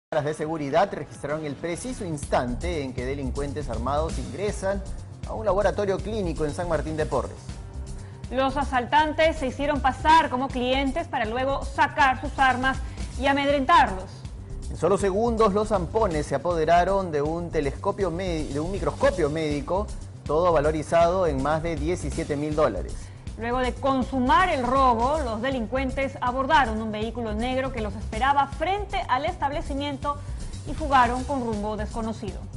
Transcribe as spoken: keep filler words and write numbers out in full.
Cámaras de seguridad registraron el preciso instante en que delincuentes armados ingresan a un laboratorio clínico en San Martín de Porres. Los asaltantes se hicieron pasar como clientes para luego sacar sus armas y amedrentarlos. En solo segundos los zampones se apoderaron de un telescopio de un microscopio médico, todo valorizado en más de diecisiete mil dólares. Luego de consumar el robo, los delincuentes abordaron un vehículo negro que los esperaba frente al establecimiento y fugaron con rumbo desconocido.